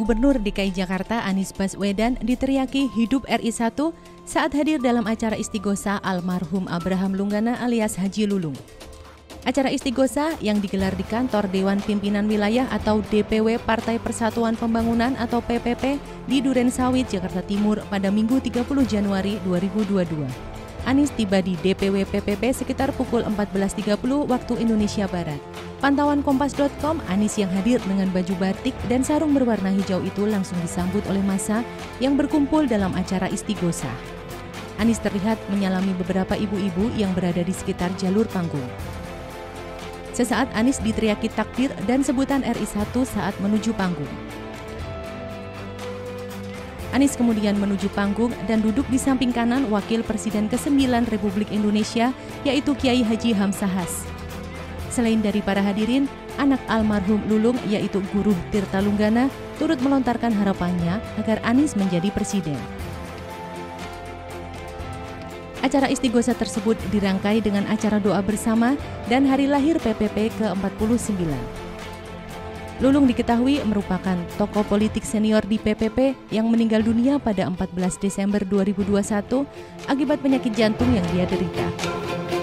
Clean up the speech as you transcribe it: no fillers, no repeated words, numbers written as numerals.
Gubernur DKI Jakarta Anies Baswedan diteriaki hidup RI1 saat hadir dalam acara istighosah almarhum Abraham Lunggana alias Haji Lulung. Acara istighosah yang digelar di kantor Dewan Pimpinan Wilayah atau DPW Partai Persatuan Pembangunan atau PPP di Duren Sawit, Jakarta Timur pada Minggu 30 Januari 2022. Anies tiba di DPW PPP sekitar pukul 14.30 waktu Indonesia Barat. Pantauan Kompas.com, Anies yang hadir dengan baju batik dan sarung berwarna hijau itu langsung disambut oleh massa yang berkumpul dalam acara istighosah. Anies terlihat menyalami beberapa ibu-ibu yang berada di sekitar jalur panggung. Sesaat Anies diteriaki takbir dan sebutan RI1 saat menuju panggung. Anies kemudian menuju panggung dan duduk di samping kanan Wakil Presiden ke-9 Republik Indonesia, yaitu Kiai Haji Hamzahas. Selain dari para hadirin, anak almarhum Lulung, yaitu Guruh Tirta Lunggana, turut melontarkan harapannya agar Anies menjadi presiden. Acara istighosah tersebut dirangkai dengan acara doa bersama dan hari lahir PPP ke-49. Lulung diketahui merupakan tokoh politik senior di PPP yang meninggal dunia pada 14 Desember 2021 akibat penyakit jantung yang dia derita.